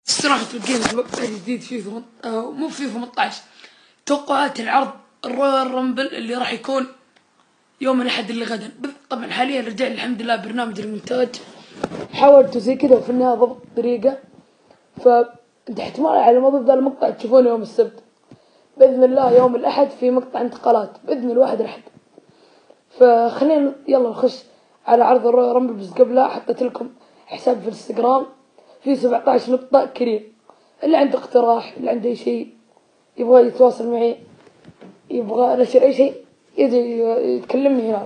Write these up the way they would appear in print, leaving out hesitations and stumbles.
استراحة الجيمز مقطع جديد فيه مو فيه 18. توقعات العرض الرويال رامبل اللي راح يكون يوم الأحد اللي غدا. طبعا حاليا رجع لي الحمد لله برنامج المونتاج، حاولت زي كذا وفي النهاية ضبط طريقة، فانت احتمال على ما ضد المقطع تشوفونه يوم السبت بإذن الله. يوم الأحد في مقطع انتقالات بإذن الواحد الأحد، فخلينا يلا نخش على عرض الرويال رامبل. بس قبلها حطيت لكم حساب في الانستغرام فيه 17 نقطة كريم. اللي عنده اقتراح، اللي عنده أي شيء يبغى يتواصل معي، يبغى نشر أي شيء، يجي يتكلمني هناك.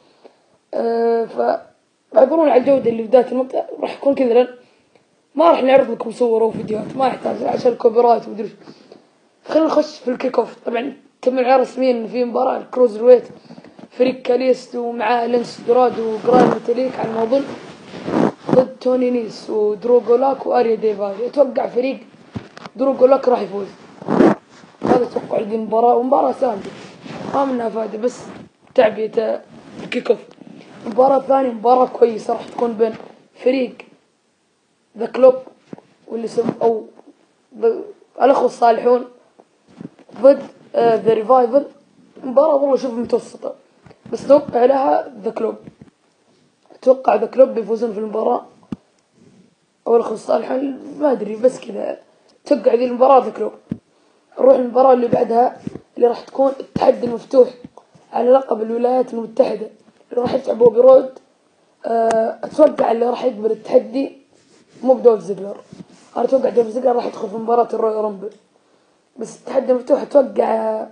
فاعذروني على الجودة اللي بداية المقطع راح يكون كذا، لأن ما راح نعرض لكم صور وفيديوهات، ما يحتاج عشان الكوبيرايت ومدري. خلينا نخش في الكيك اوف. طبعا تم الإعلان رسميا إن في مباراة الكروز ويت، فريق كاليست ومعاه لينس دوراد وجراين ميتاليك على ما أظن ضد توني نيس ودرو جولاك واريا ديفاي. اتوقع فريق درو جولاك راح يفوز، هذا توقع لي المباراة. ومباراة سهلة ما منها فائدة، بس تعبئة الكيك اوف. المباراة الثانية مباراة كويسة راح تكون بين فريق ذا كلوب واللي او الاخوة الصالحون ضد ذا ريفايفل. مباراة والله شوف متوسطة، بس توقع لها ذا كلوب. اتوقع ذا كلوب بيفوزون في المباراة، او الاخوة الصالحون ما ادري، بس كذا اتوقع ذي المباراة ذا كلوب. نروح المباراة اللي بعدها اللي راح تكون التحدي المفتوح على لقب الولايات المتحدة اللي راح يلعب بوبي رود. اتوقع اللي راح يقبل التحدي مو بدولف زيجلر. انا اتوقع دولف زيجلر راح يدخل في مباراة الرويال رامبل، بس التحدي المفتوح اتوقع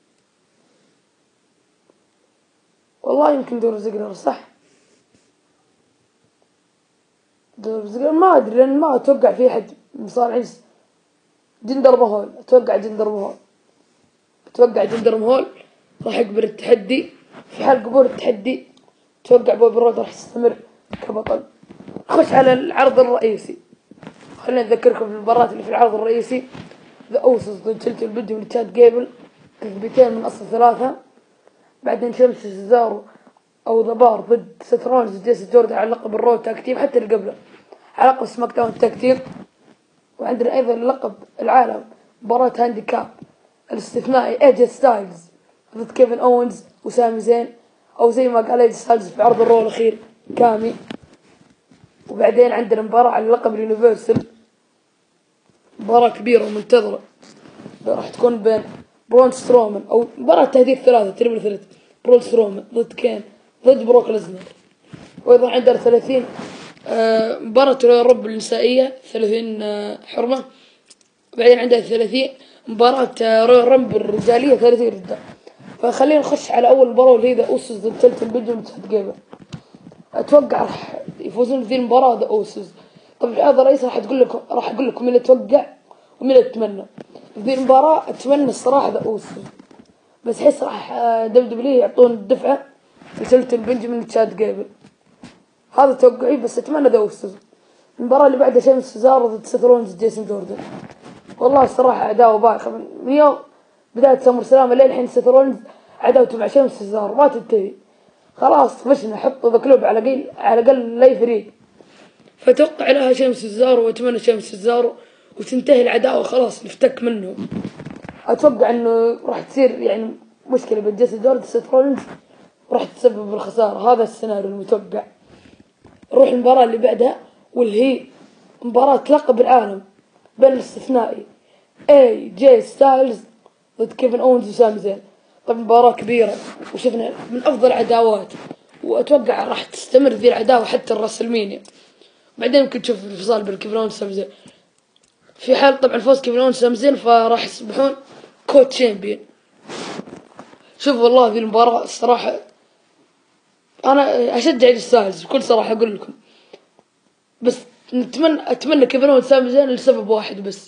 والله يمكن دولف زيجلر. صح، دولف زيجلر ما ادري، لان ما اتوقع في احد مصارعين. جندر مهول، اتوقع جندر مهول راح يقبل التحدي. في حال قبول التحدي اتوقع بوبي رود راح يستمر كبطل. نخش على العرض الرئيسي. خلينا نذكركم بالمباراة اللي في العرض الرئيسي. ذا اوسس ضد شلتي البدو وتشاد جيبل، كذبتين من اصل ثلاثة. بعدين شمس سيزارو او ذا بار ضد سيث رولينز وجيسي جوردن على لقب الرو تاك تيم، حتى اللي قبله على لقب سماك داون تاك تيم. وعندنا ايضا لقب العالم مباراة هانديكاب الاستثنائي ايجي ستايلز ضد كيفن اونز وسامي زين، او زي ما قال ايجي ستايلز في عرض الرو الاخير كامي. وبعدين عندنا مباراة على لقب اليونيفرسال، مباراة كبيرة ومنتظرة راح تكون بين برون سترومان، او مباراة تهديد ثلاثة تريبل ثلاث، برون سترومان ضد كين ضد بروك ليزنر. وايضا عندنا 30 مباراة الرب النسائية 30 حرمة. وبعدين عندها 30 مباراة رويال رامبل الرجالية 30 رجال. فخلينا نخش على أول مباراة اللي هي ذا أوسس ضد شلتي البدو وتشاد جيبل. أتوقع راح يفوزون في المباراة ذا أوسس. طبعا هذا الرئيس راح أقول لكم مين أتوقع ومين أتمنى في المباراة. أتمنى الصراحة ذا أوسس، بس أحس راح دبليو يعطون الدفعة لشلتي البنجمين وتشاد جيبل، هذا توقعي. بس أتمنى ذا أوسس. المباراة اللي بعدها شمس سيزارو ضد سيث رولينز جيسون جوردن. والله الصراحة عداوة بايخة من يوم بداية سمر سلامة لين الحين. سيث رولينز عداوته مع شمس سيزارو ما تنتهي، خلاص فشنا. حطوا ذا كلوب على الأقل لا يفريق. فتوقع لها شمس سيزارو، وأتمنى شمس سيزارو وتنتهي العداوة خلاص نفتك منهم. أتوقع إنه راح تصير يعني مشكلة بين جيسون جوردن وسيث رولينز وراح تسبب بالخسارة. هذا السيناريو المتوقع. نروح المباراة اللي بعدها واللي هي مباراة لقب العالم بين الاستثنائي اي جي ستايلز ضد كيفن اونز وسامي زين. طبعا مباراة كبيرة وشفنا من افضل العداوات، واتوقع راح تستمر ذي العداوة حتى الرسلمينيا. بعدين ممكن تشوف الانفصال بين كيفن اونز وسامي زين. في حال طبعا فوز كيفن اونز وسامي زين فراح يصبحون كوت تشامبيون. شوف والله ذي المباراة الصراحة انا اشجع ايجي ستايلز بكل صراحة اقول لكم، بس اتمنى كيفن اونز وسامي زين لسبب واحد بس،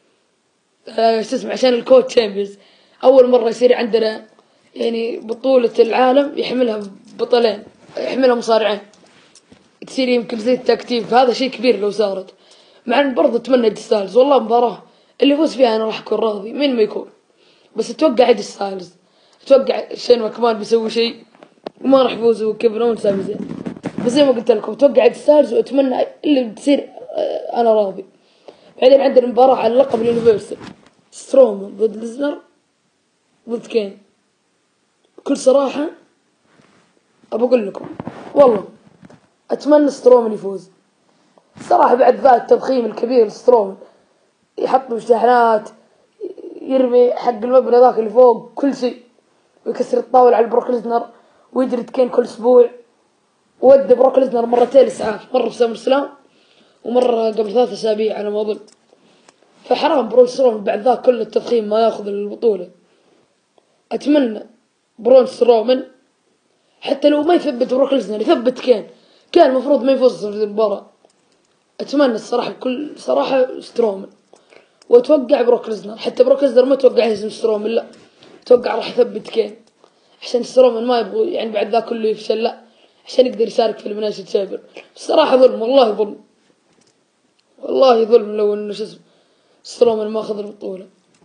عشان الكوت تشامبيونز. اول مره يصير عندنا يعني بطوله العالم يحملها بطلين، يحملها مصارعين، تصير يمكن زي التكتيم. فهذا شيء كبير لو صارت. مع ان برضه اتمنى ايجي ستايلز، والله مباراه اللي يفوز فيها انا راح اكون راضي مين ما يكون. بس اتوقع ايجي ستايلز، اتوقع شين كمان بيسوي شيء وما راح يفوزوا كيفن اونز سامي زين. بس زي ما قلت لكم اتوقع ايجي ستايلز، واتمنى اللي بتصير انا راضي. بعدين عندنا مباراة على اللقب اليونيفرسال، سترومان ضد ليزنر ضد كين. بكل صراحة أبى أقول لكم والله أتمنى سترومان يفوز الصراحة، بعد ذا التضخيم الكبير سترومان يحط مشتحنات، يرمي حق المبنى ذاك اللي فوق كل شيء، ويكسر الطاولة على بروك ليزنر، ويجرد كين كل أسبوع. ودى بروك ليزنر مرتين إسعاف، مرة في سمر سلام ومرة قبل 3 أسابيع على ما أظن. فحرام برون سترومان بعد ذاك كل التضخيم ما ياخذ البطولة. أتمنى برون سترومان حتى لو ما يثبت بروك ليزنر يثبت كان المفروض ما يفوز في المباراة. أتمنى الصراحة بكل صراحة سترومان، وأتوقع بروك ليزنر. حتى بروك ليزنر ما أتوقع يهزم سترومان، لا أتوقع راح يثبت كين عشان سترومان ما يبغى يعني بعد ذا كله يفشل، لا عشان يقدر يشارك في المنافسة تشامبر. الصراحة ظلم، والله ظلم، والله ظلم لو إنه شو اسمه سترومان ما أخذ البطولة.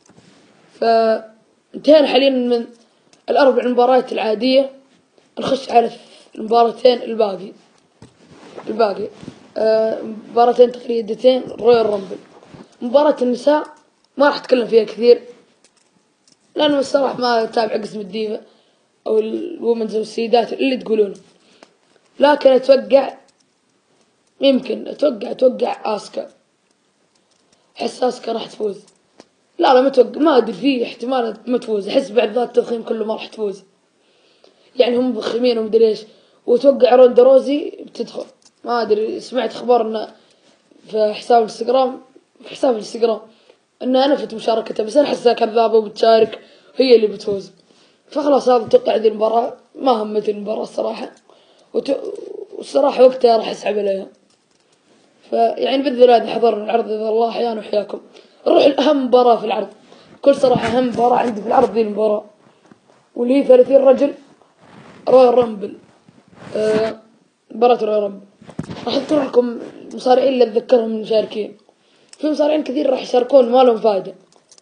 فانتهينا حاليا من الأربع مباريات العادية، نخش على المباراتين الباقي. مباراتين تقليديتين رويال رامبل. مباراة النساء ما راح أتكلم فيها كثير لأنه الصراحة ما أتابع قسم الديفا أو الومنز أو السيدات اللي تقولونه، لكن أتوقع يمكن أتوقع آسكا. أحس آسكا راح تفوز. لا ما أتوقع، ما أدري، فيه احتمال ما تفوز. أحس بعد ذا التضخيم كله ما راح تفوز، يعني هم مضخمين ومدري إيش. وأتوقع روندا روزي بتدخل. ما أدري، سمعت أخبار إنه في حساب الانستغرام انها نفت مشاركتها، بس انا احسها كذابه وبتشارك هي اللي بتفوز. فخلاص هذا اتوقع هذه المباراه ما همت المباراه الصراحه، والصراحه وقتها راح اسحب عليها. فيعني باذن الله اذا حضرنا العرض اذا الله احيانا وحياكم نروح لاهم مباراه في العرض. بكل صراحه اهم مباراه عندي في العرض ذي المباراه، واللي هي 30 رجل رويال رامبل. مباراة رويال رامبل راح اذكر لكم المصارعين اللي اتذكرهم المشاركين. في مصارعين كثير راح يشاركون ما لهم فائدة.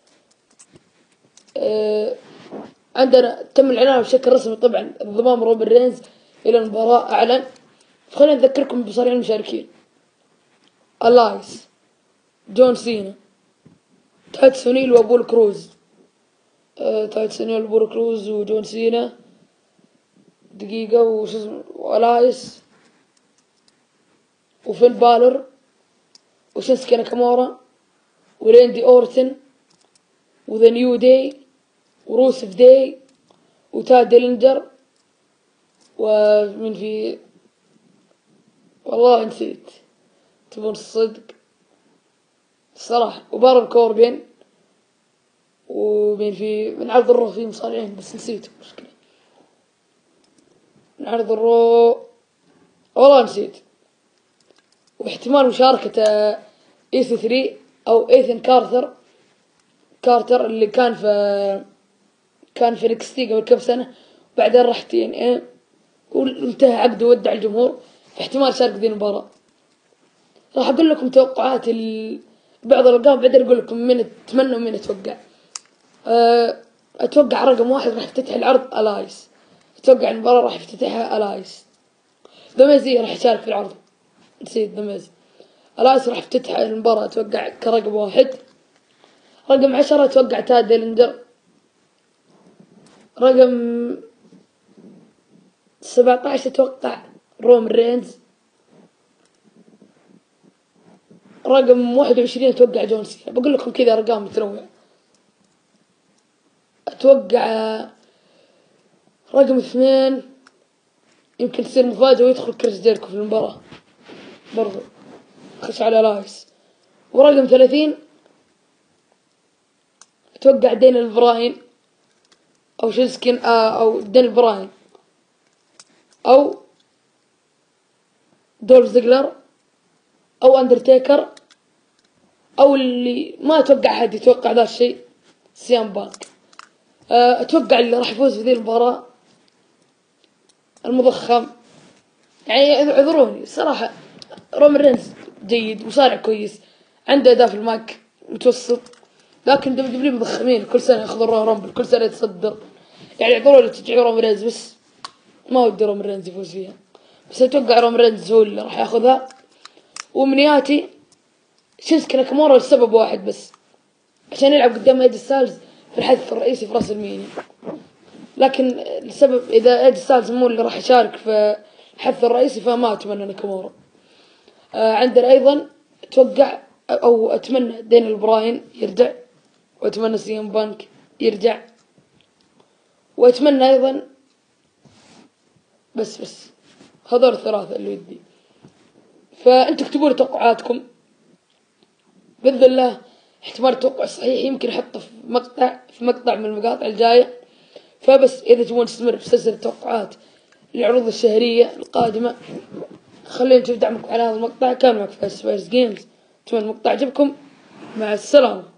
عندنا تم الإعلان بشكل رسمي طبعا انضمام روبن رينز إلى المباراة أعلن. فخلينا نذكركم بمصارعين المشاركين: ألايس، جون سينا، تايتس أونيل وأبول كروز. تايتس أونيل وأبول كروز وجون سينا دقيقة وش اسمه وألايس وفين بالر وشينسكي ناكامورا وريندي أورتن وذا نيو داي وروسف داي وتاد ديلينجر ومن في والله نسيت تبون الصدق الصراحة، وبارون كوربين. ومن في من عرض الرو في مصارعين بس نسيت مشكلة من عرض الرو والله نسيت. واحتمال مشاركة ايث 3 او ايثن كارتر اللي كان في نكستي قبل كم سنة، وبعدين راح تي ان اي وانتهى عقده وودع الجمهور، فاحتمال شارك ذي المباراة. راح اقول لكم توقعات بعض الارقام بعدين اقول لكم من اتمنى ومن اتوقع. اتوقع رقم 1 راح يفتتح العرض الايس. اتوقع المباراة راح يفتتحها الايس. دميزي راح يشارك في العرض، نسيت دميزي. الايس راح يفتتح المباراة اتوقع كرقم 1. رقم 10 اتوقع تاد ديلينجر. رقم 17 اتوقع رومان رينز. رقم 21 اتوقع جون سينا. بقول لكم كذا ارقام متنوعة. اتوقع رقم 2 يمكن تصير مفاجأة ويدخل كريس جيركو في المباراة برضو، خش على لايس. ورقم 30 اتوقع دين براين او شينسكي او دين براين او دولف زيجلر او اندرتيكر، او اللي ما اتوقع احد يتوقع ذا الشيء سيام بانك. اتوقع اللي راح يفوز في ذي المباراة المضخم، يعني اعذروني صراحة رومان رينز جيد مصارع كويس عنده اداء في الماك متوسط، لكن دبليو مضخمين كل سنة ياخذون رويال رامبل كل سنة يتصدر. يعني اعذروني تشجعوا رومان رينز بس ما ودي رومان رينز يفوز فيها، بس اتوقع رومان رينز هو اللي راح ياخذها. ومنياتي شينسكي ناكامورا لسبب واحد بس، عشان يلعب قدام ايدي ستايلز في الحدث الرئيسي في راس المينيا. لكن لسبب إذا ايدي ستايلز مو اللي راح يشارك في الحدث الرئيسي فما أتمنى ناكامورا. عندنا أيضا أتوقع أو أتمنى دانيال براين يرجع، وأتمنى سي بانك يرجع، وأتمنى أيضا بس هذول الثلاثة اللي ودي. فأنتوا اكتبوا لي توقعاتكم، بإذن الله احتمال التوقع الصحيح يمكن أحطه في مقطع من المقاطع الجاية. فبس إذا تبون تستمر بسلسلة التوقعات للعروض الشهرية القادمة خلينا نشوف دعمكم على هذا المقطع. كان معك فايز جيمز، أتمنى المقطع عجبكم، مع السلامة.